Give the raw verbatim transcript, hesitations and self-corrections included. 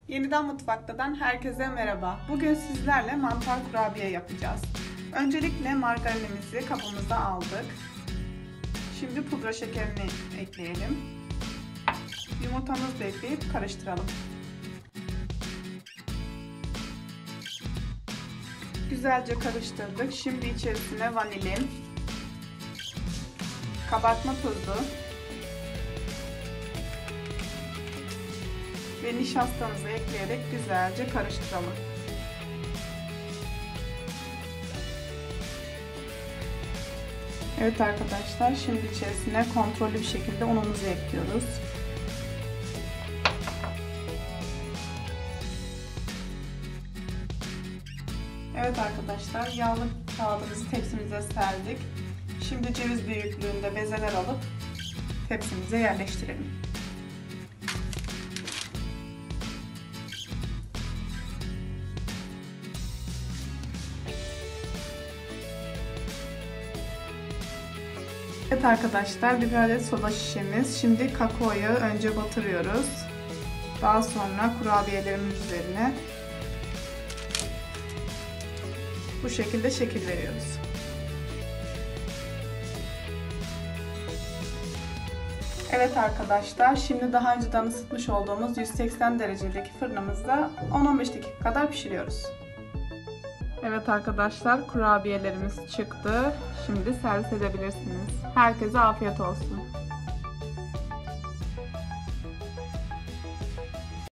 Yeniden Mutfakta'dan herkese merhaba. Bugün sizlerle mantar kurabiye yapacağız. Öncelikle margarinimizi kabımıza aldık. Şimdi pudra şekerini ekleyelim. Yumurtamızı da ekleyip karıştıralım. Güzelce karıştırdık. Şimdi içerisine vanilin, kabartma tozu ve nişastamızı ekleyerek güzelce karıştıralım. Evet arkadaşlar, şimdi içerisine kontrollü bir şekilde unumuzu ekliyoruz. Evet arkadaşlar, yağlı kağıdımızı tepsimize serdik. Şimdi ceviz büyüklüğünde bezeler alıp tepsimize yerleştirelim. Evet arkadaşlar, bir adet soda şişemiz. Şimdi kakaoyu önce batırıyoruz. Daha sonra kurabiyelerimiz üzerine bu şekilde şekil veriyoruz. Evet arkadaşlar, şimdi daha önceden ısıtmış olduğumuz yüz seksen derecedeki fırınımızda on on beş dakika kadar pişiriyoruz. Evet arkadaşlar, kurabiyelerimiz çıktı. Şimdi servis edebilirsiniz. Herkese afiyet olsun.